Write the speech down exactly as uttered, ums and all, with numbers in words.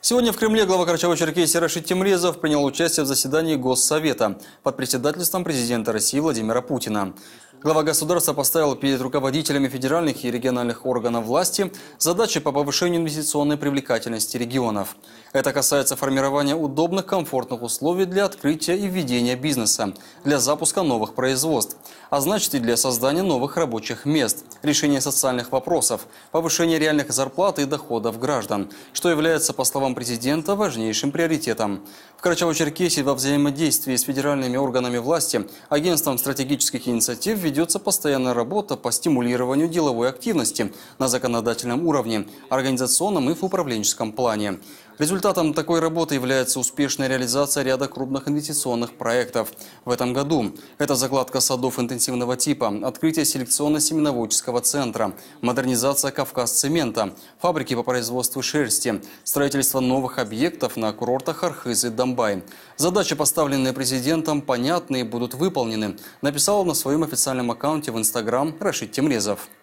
Сегодня в Кремле глава Карачаево-Черкесии Рашид Темрезов принял участие в заседании Госсовета под председательством президента России Владимира Путина. Глава государства поставил перед руководителями федеральных и региональных органов власти задачи по повышению инвестиционной привлекательности регионов. Это касается формирования удобных, комфортных условий для открытия и введения бизнеса, для запуска новых производств, а значит и для создания новых рабочих мест, решения социальных вопросов, повышения реальных зарплат и доходов граждан, что является, по словам президента, важнейшим приоритетом. В Карачаево-Черкесии во взаимодействии с федеральными органами власти, агентством стратегических инициатив ведется постоянная работа по стимулированию деловой активности на законодательном уровне, организационном и в управленческом плане. Результатом такой работы является успешная реализация ряда крупных инвестиционных проектов. В этом году это закладка садов интенсивного типа, открытие селекционно-семеноводческого центра, модернизация Кавказцемента, фабрики по производству шерсти, строительство новых объектов на курортах Архыз и Домбай. Задачи, поставленные президентом, понятны и будут выполнены, написал на своем официальном аккаунте в Инстаграм Рашид Темрезов.